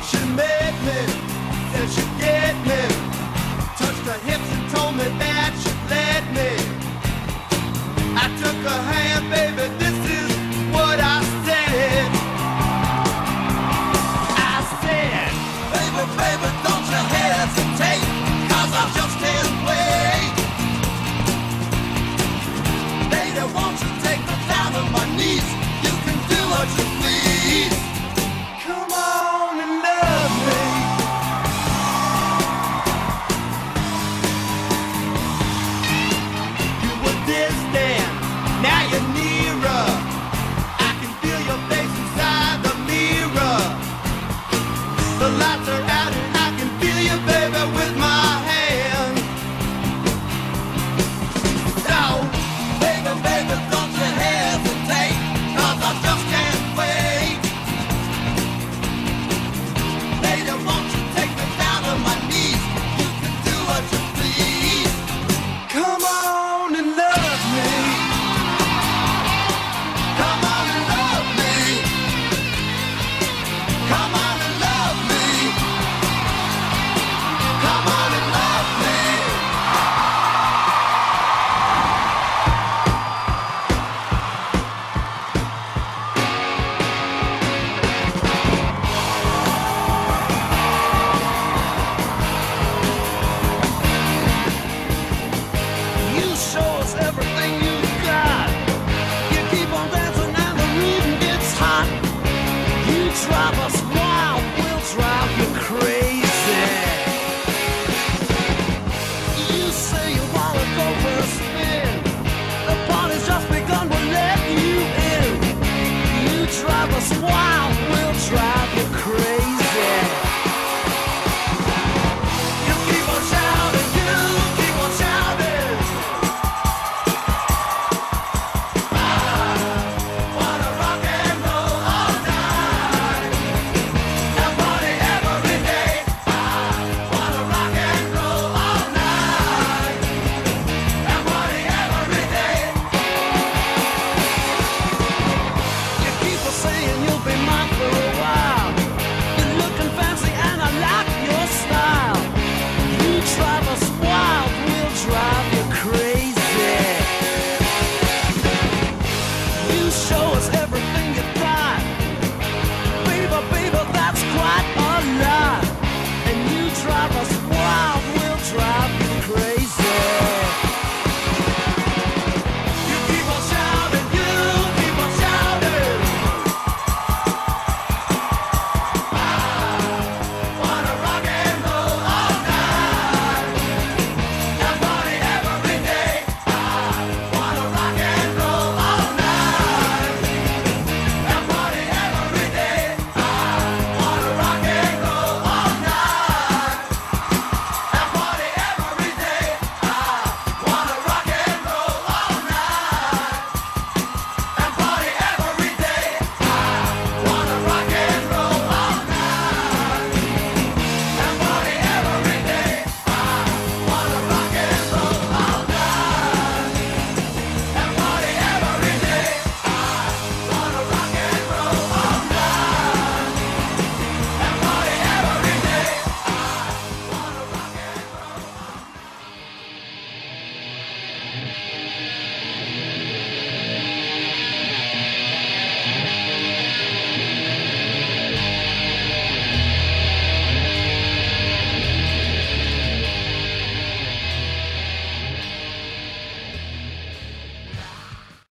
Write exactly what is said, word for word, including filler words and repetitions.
And she made me, said she'd get me, touched her hips and told me that she'd let me. I took her hand, baby, this is what I said. I said, baby, baby, don't you hesitate, 'cause I just can't wait. Lady, won't you take me down on my knees? You can do what you please. Come on and love me. You were distant, now you're nearer. I can feel your face inside the mirror. The lights are out and I can feel you, baby, with my hand. So, baby, baby, don't you hesitate, 'cause I just can't wait. Lady, won't you take me down on my knees? You can do what you please. Come on and love me. Come on and love me. Come on and love me. Come on and love me. You show us everything you've got. You keep on dancing and the rhythm gets hot. You drive us wild, we'll drive you crazy. You say you wanna go for a spin. The party's just begun, we'll let you in. You drive us wild, we'll drive you crazy. You keep on shouting, you keep on shouting. Wanna rock and roll all night and party every day. Wanna rock and roll all night and party every day. You keep on saying you'll be mine for a while. You're looking fancy and I like your style. You drive us wild, we'll drive you crazy. You show us everything you got. Baby, baby, that's quite a lot. And you drive us wild, we'll drive you